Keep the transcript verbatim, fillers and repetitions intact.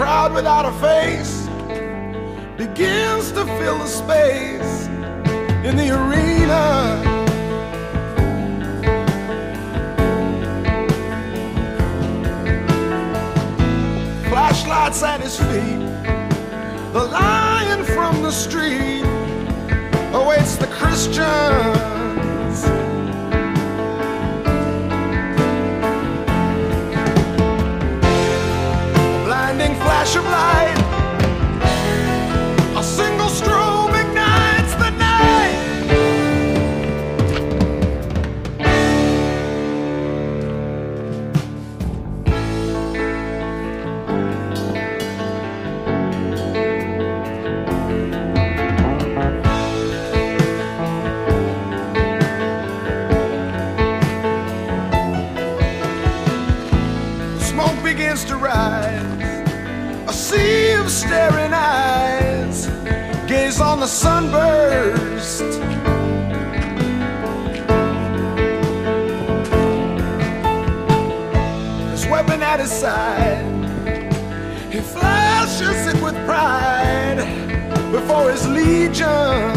crowd without a face begins to fill the space in the arena. Flashlights at his feet, the lion from the street awaits the Christians. A blinding flash of light, a single strobe ignites the night. Smoke begins to rise, a sea of staring eyes gaze on the sunburst. His weapon at his side, he flashes it with pride before his legion.